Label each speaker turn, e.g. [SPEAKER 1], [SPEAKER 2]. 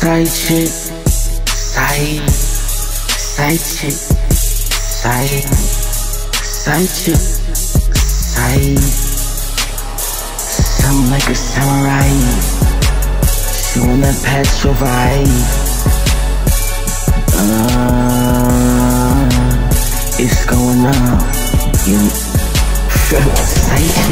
[SPEAKER 1] Side chick, side chick, side chick, something like a samurai. She wanna patch your vibe. It's going on. Side chick.